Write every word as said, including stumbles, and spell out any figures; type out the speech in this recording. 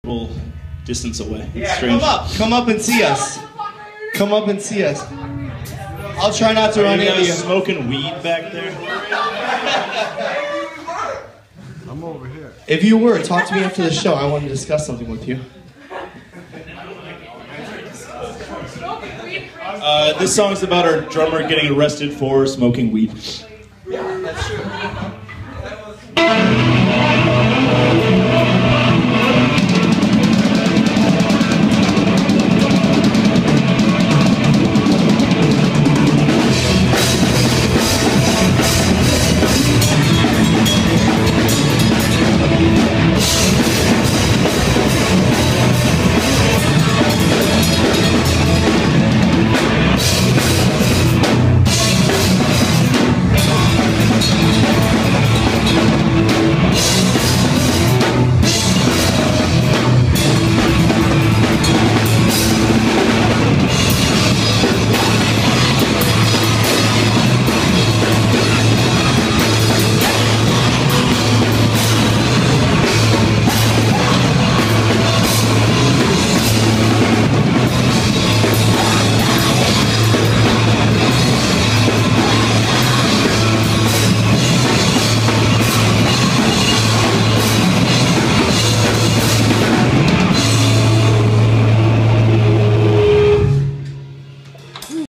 little distance away. It's yeah, strange. come up. Come up and see us. Come up and see us. I'll try not to Are run you into guys you. smoking weed back there? I'm over here. If you were, talk to me after the show. I want to discuss something with you. Uh, this song's about our drummer getting arrested for smoking weed.